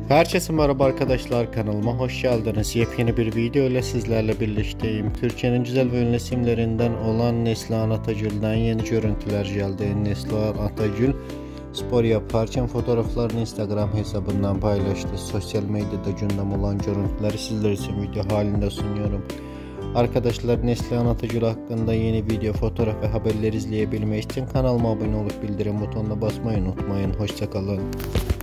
Herkese merhaba arkadaşlar, kanalıma hoş geldiniz. Yepyeni bir video ile sizlerle birlikteyim. Türkiye'nin güzel ve ünlü isimlerinden olan Neslihan Atagül'den yeni görüntüler geldi. Neslihan Atagül spor yaparken fotoğraflarını Instagram hesabından paylaştı. Sosyal medyada gündem olan görüntüleri sizler için video halinde sunuyorum. Arkadaşlar, Neslihan Atagül hakkında yeni video, fotoğraf ve haberleri izleyebilmek için kanalıma abone olup bildirim butonuna basmayı unutmayın. Hoşça kalın.